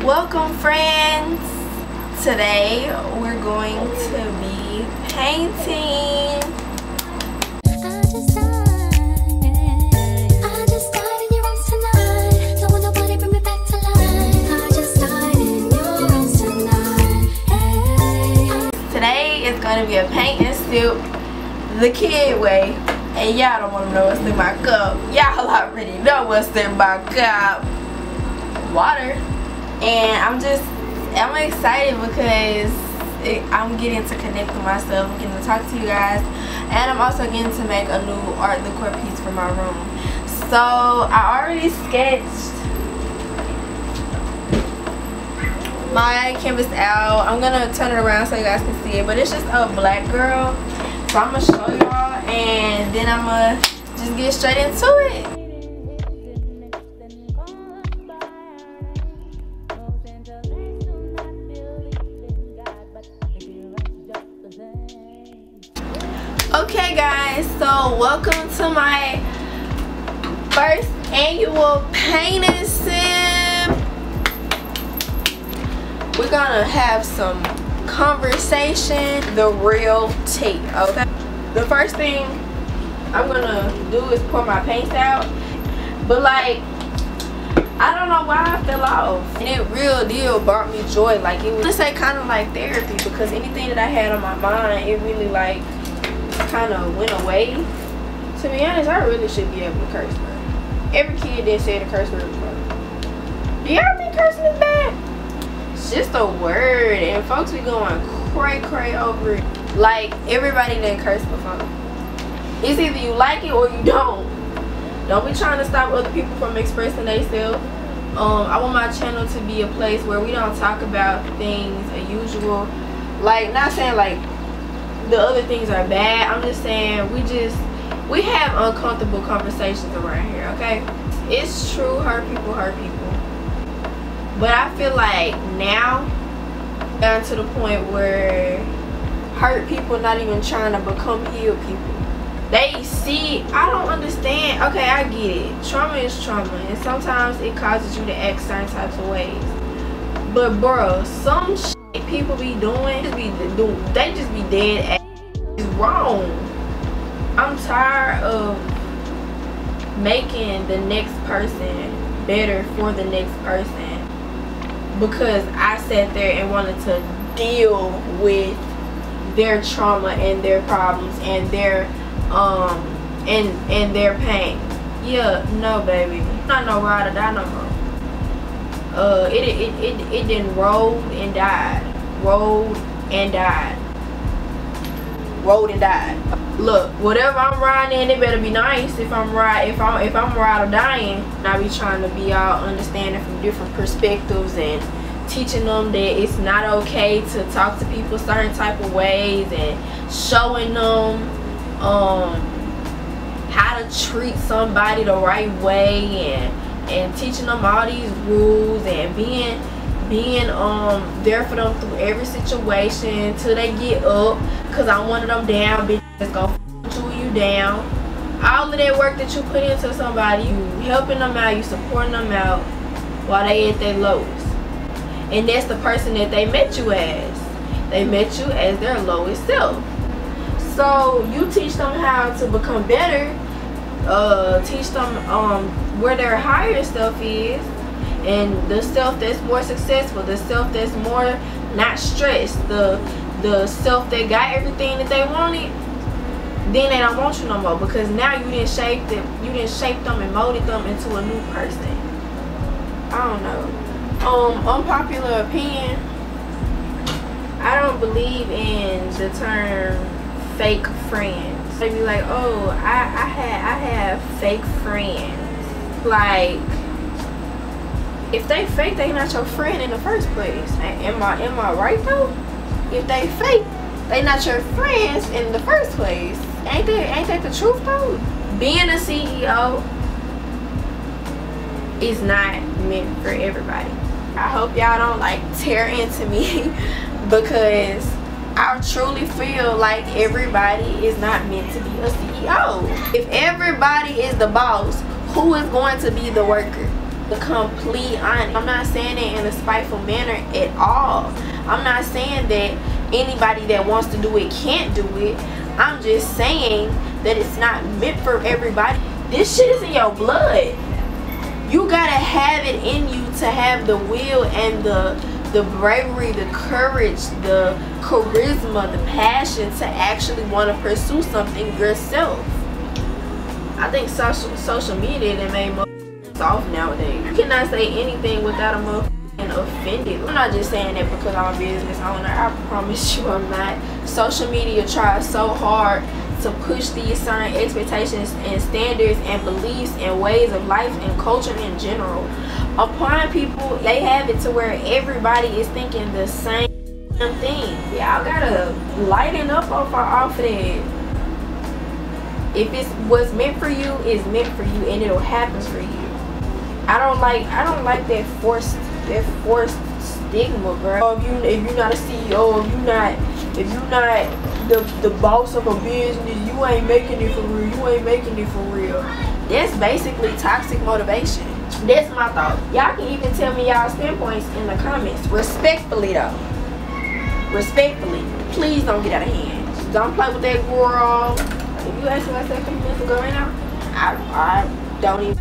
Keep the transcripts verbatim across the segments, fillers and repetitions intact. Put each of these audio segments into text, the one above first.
Welcome, friends. Today we're going to be painting. I just died. I just died in your arms tonight. Don't want nobody bring me back to life. I just died in your arms tonight. Hey. Today is going to be a paint and sip the kid way. And y'all don't want to know what's in my cup. Y'all already know what's in my cup. Water. And I'm just, I'm excited because it, I'm getting to connect with myself, I'm getting to talk to you guys, and I'm also getting to make a new art decor piece for my room. So I already sketched my canvas out. I'm gonna turn it around so you guys can see it, but it's just a black girl. So I'm gonna show y'all, and then I'm gonna just get straight into it. Okay guys, so welcome to my first annual paint and sip. We're gonna have some conversation, the real tea, okay? The first thing I'm gonna do is pour my paints out, but like, I don't know why I fell off. And it real deal brought me joy. Like, it was just like kind of like therapy, because anything that I had on my mind, it really like kind of went away. To be honest, I really should be able to curse, bro. Every kid that said a curse word, bro. Do y'all think cursing is bad? It's just a word, and folks be going cray cray over it. Like, everybody didn't curse before. It's either you like it or you don't. Don't be trying to stop other people from expressing themselves. Um, I want my channel to be a place where we don't talk about things as usual. Like, not saying like the other things are bad. I'm just saying we just we have uncomfortable conversations around here, okay? It's true, hurt people hurt people, but I feel like now down to the point where hurt people not even trying to become healed people. They see, I don't understand. Okay, I get it, trauma is trauma, and sometimes it causes you to act certain types of ways, but bro, some shit people be doing, just be doing, they just be dead at is wrong. I'm tired of making the next person better for the next person because I sat there and wanted to deal with their trauma and their problems and their um and and their pain. Yeah, no baby, not no ride or die no more. Uh, it it it it didn't roll and died, rolled and died, rolled and died. Look, whatever I'm riding in, it better be nice. If I'm ride, if I'm if I'm ride or dying, I be trying to be all understanding from different perspectives and teaching them that it's not okay to talk to people certain type of ways, and showing them um how to treat somebody the right way, and and teaching them all these rules, and being being um there for them through every situation till they get up, because I'm one of them down bitches that's gonna chew you down. All of that work that you put into somebody, you helping them out, you supporting them out while they at their lowest, and that's the person that they met you as. They met you as their lowest self. So you teach them how to become better, uh, teach them um, where their higher self is, and the self that's more successful, the self that's more not stressed, the the self that got everything that they wanted. Then they don't want you no more, because now you didn't shape them, you didn't shape them and molded them into a new person. I don't know. Um, unpopular opinion. I don't believe in the term fake friends. They be like, oh, I, I had I have fake friends. Like, if they fake, they not your friend in the first place. Am I am I right though? If they fake, they not your friends in the first place. Ain't that ain't that the truth though? Being a C E O is not meant for everybody. I hope y'all don't like tear into me because I truly feel like everybody is not meant to be a C E O. If everybody is the boss, who is going to be the worker? The complete honesty. I'm not saying it in a spiteful manner at all. I'm not saying that anybody that wants to do it can't do it. I'm just saying that it's not meant for everybody. This shit is in your blood. You gotta have it in you to have the will and the the bravery, the courage, the charisma, the passion to actually want to pursue something yourself. I think social social media that made more soft nowadays. You cannot say anything without a motherfucking offended. I'm not just saying that because I'm a business owner. I promise you I'm not. Social media tries so hard to push these certain expectations and standards and beliefs and ways of life and culture in general upon people. They have it to where everybody is thinking the same thing. Y'all gotta lighten up off, off of that. If it's what's meant for you, is meant for you, and it'll happen for you. I don't like I don't like that forced that forced stigma, bro. Oh, if you if you're not a C E O, if you're not if you're not the the boss of a business, you ain't making it for real. You ain't making it for real. That's basically toxic motivation. That's my thought. Y'all can even tell me y'all standpoints in the comments. Respectfully though. Respectfully. Please don't get out of hand. Don't play with that girl. If you asked me like that a couple minutes ago right now, I I don't even.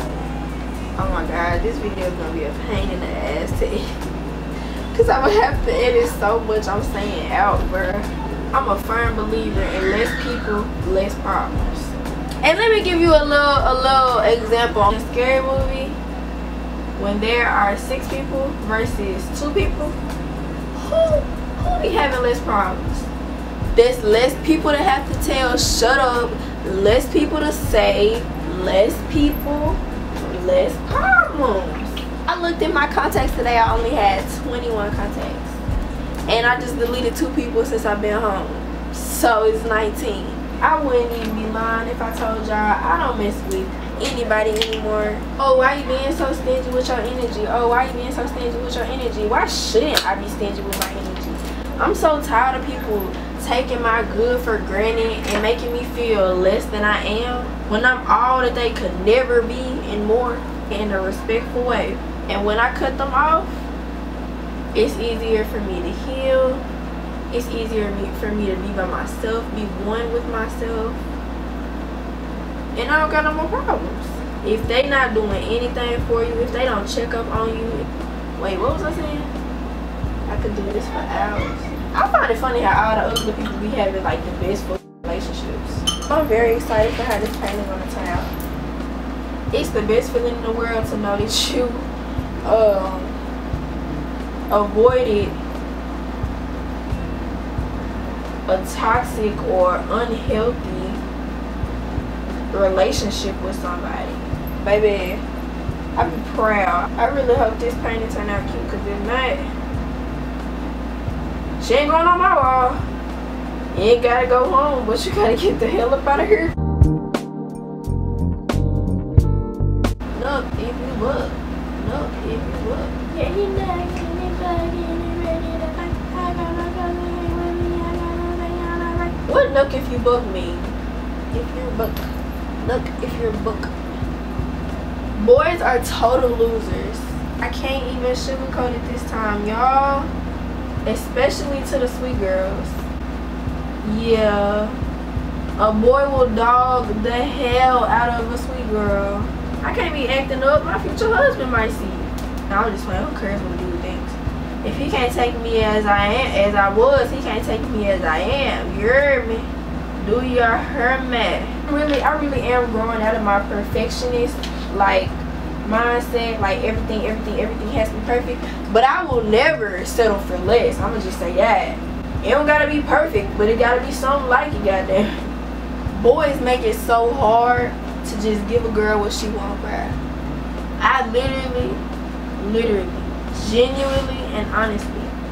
Oh my god, this video is gonna be a pain in the ass to edit. Cause I'm gonna have to edit so much I'm saying out, bruh. I'm a firm believer in less people, less problems. And let me give you a little a little example. In a scary movie, when there are six people versus two people, who who be having less problems? There's less people to have to tell shut up, less people to say, less people, less problems. I looked at my contacts today. I only had twenty-one contacts, and I just deleted two people since I've been home, so it's nineteen. I wouldn't even be lying if I told y'all I don't mess with anybody anymore. Oh, why you being so stingy with your energy? Oh, why you being so stingy with your energy? Why shouldn't I be stingy with my energy? I'm so tired of people taking my good for granted and making me feel less than I am when I'm all that they could never be and more, in a respectful way. And when I cut them off, it's easier for me to heal. It's easier for me to be by myself, be one with myself, and I don't got no more problems. If they not doing anything for you, if they don't check up on you, wait, what was I saying? I could do this for hours. I find it funny how all the ugly people be having like the best relationships. I'm very excited for how this painting gonna turn out. It's the best feeling in the world to know that you um, avoided a toxic or unhealthy relationship with somebody. Baby, I be proud. I really hope this painting turn out cute, because if not, she ain't going on my wall. You ain't gotta go home, but you gotta get the hell up out of here. Look if you look. Look if you look. Yeah, you know, what look if you book mean? If you're book. Look if you're book. Boys are total losers. I can't even sugarcoat it this time, y'all. Especially to the sweet girls. Yeah. A boy will dog the hell out of a sweet girl. I can't be acting up. My future husband might see. I'm just playing. Who cares what we do things? If he can't take me as I am, as I was, he can't take me as I am. You heard me? Do you hear me? Really, I really am growing out of my perfectionist like mindset. Like everything, everything, everything has to be perfect. But I will never settle for less. I'ma just say that. It don't gotta be perfect, but it gotta be something like it. Goddamn. Boys make it so hard to just give a girl what she wants, bruh. I literally, literally, genuinely and honestly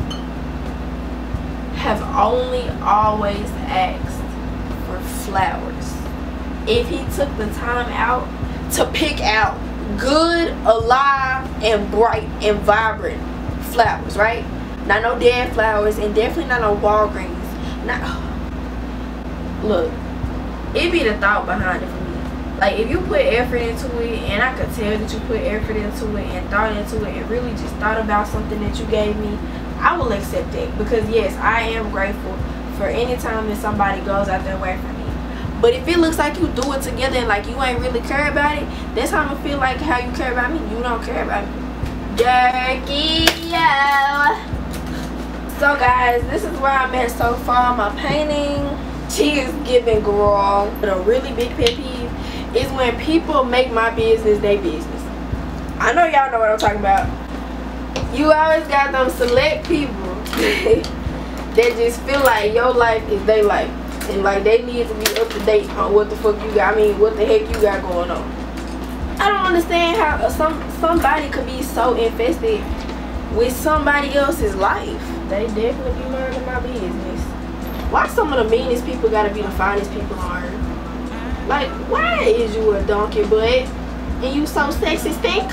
have only always asked for flowers. If he took the time out to pick out good, alive, and bright and vibrant flowers, right? Not no dead flowers, and definitely not no Walgreens. Not, look, it be the thought behind it for me. Like, if you put effort into it, and I could tell that you put effort into it and thought into it and really just thought about something that you gave me, I will accept it. Because yes, I am grateful for any time that somebody goes out their way for me. But if it looks like you do it together and like you ain't really care about it, that's how I'm gonna feel like how you care about me. You don't care about me. Jerky, yo. So guys, this is where I'm at so far. My painting, she is giving girl. But a really big pet peeve is when people make my business their business. I know y'all know what I'm talking about. You always got them select people that just feel like your life is their life. And like they need to be up to date on what the fuck you got. I mean, what the heck you got going on. I don't understand how some somebody could be so infested with somebody else's life. They definitely be learning my business. Why some of the meanest people gotta be the finest people on earth? Like, why is you a donkey butt and you so sexy stink?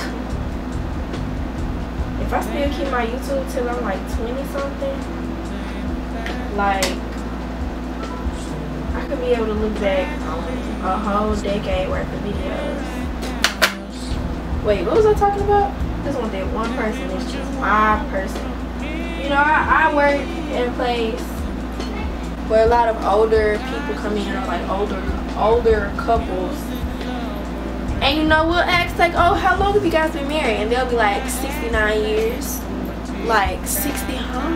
If I still keep my YouTube till I'm like twenty something, like I could be able to look back on a whole decade worth of videos. Wait, what was I talking about? I just want that one person. It's just my person. You know, I, I work in a place where a lot of older people come in, or like older older couples. And you know, we'll ask like, oh, how long have you guys been married? And they'll be like sixty-nine years. Like sixty, huh?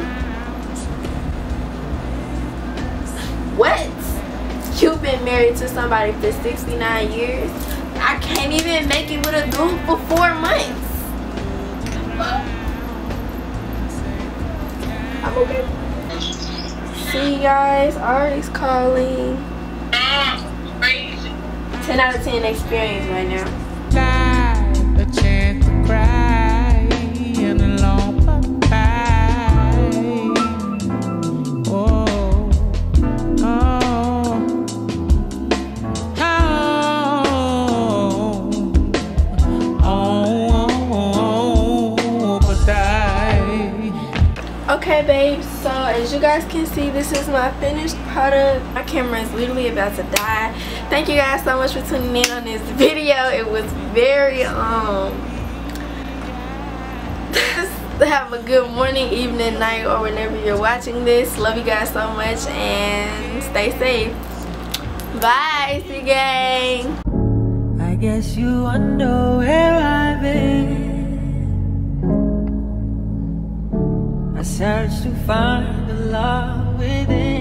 What? You've been married to somebody for sixty-nine years? I can't even make it with a dude for four months. I'm okay. See you guys, Ari's calling. ten out of ten experience right now. A chance to cry in a long bye. Oh, oh, oh, oh, but I. Okay, babes. So as you guys can see, this is my finished product. My camera is literally about to die. Thank you guys so much for tuning in on this video. It was very um have a good morning, evening, night, or whenever you're watching this. Love you guys so much and stay safe. Bye, see you, gang. I guess you wonder where I've been. I searched to find the love within.